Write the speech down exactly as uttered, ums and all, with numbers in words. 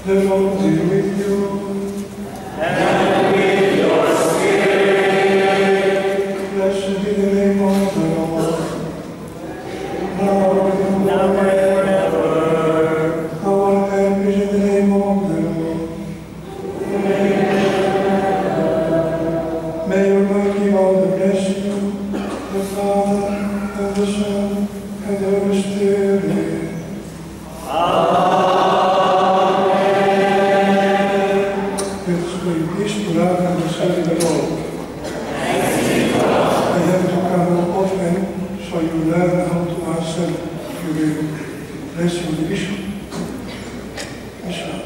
The Lord be with you. And with your spirit. Blessed be the name of the Lord. Now and forever. Our help is in the name of the Lord. May Almighty God bless you, the Father, and the Son, and the Holy Spirit. Let's pray peace to love and to serve the Lord. I have to come often, so you learn how to answer. You will bless you, the Bishop. Bishop.